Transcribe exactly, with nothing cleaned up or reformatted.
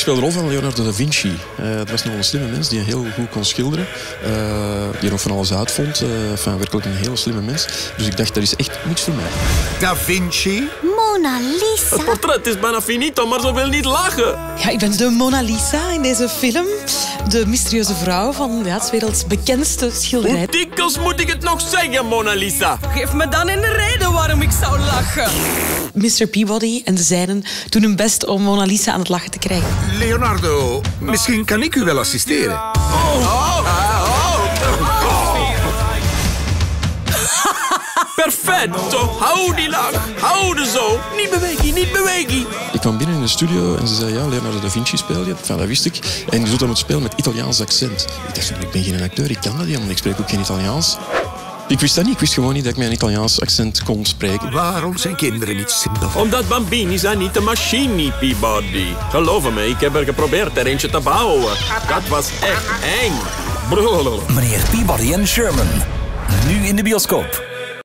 speelde de rol van Leonardo da Vinci. Uh, dat was nog een slimme mens die heel goed kon schilderen. Uh, die er nog van alles uitvond. Uh, enfin, werkelijk een heel slimme mens. Dus ik dacht, dat is echt niks voor mij. Da Vinci? Mona Lisa? Het portret is bijna finito, maar ze wil niet lachen. Ja, ik ben de Mona Lisa in deze film. De mysterieuze vrouw van ja, het werelds bekendste schilderij. Hoe dikwijls moet ik het nog zeggen, Mona Lisa? Geef me dan een reden waarom ik zou lachen. mister Peabody en de zijnen doen hun best om Mona Lisa aan het lachen te krijgen. Leonardo, misschien kan ik u wel assisteren. Oh. Oh. Oh. Perfetto, hou die lach, hou de zo. Niet bewegen, niet bewegen. Ik kwam binnen in de studio en ze zei, ja, Leonardo da Vinci speel je. Enfin, dat wist ik. En je zult dan moeten spelen met Italiaans accent. Ik dacht, ik ben geen acteur, ik kan dat niet, want ik spreek ook geen Italiaans. Ik wist dat niet. Ik wist gewoon niet dat ik met een Italiaans accent kon spreken. Waarom zijn kinderen niet simpel? Omdat bambini zijn niet de machine, Peabody. Geloof me, ik heb er geprobeerd er eentje te bouwen. Dat was echt eng. Meneer Peabody en Sherman. Nu in de bioscoop.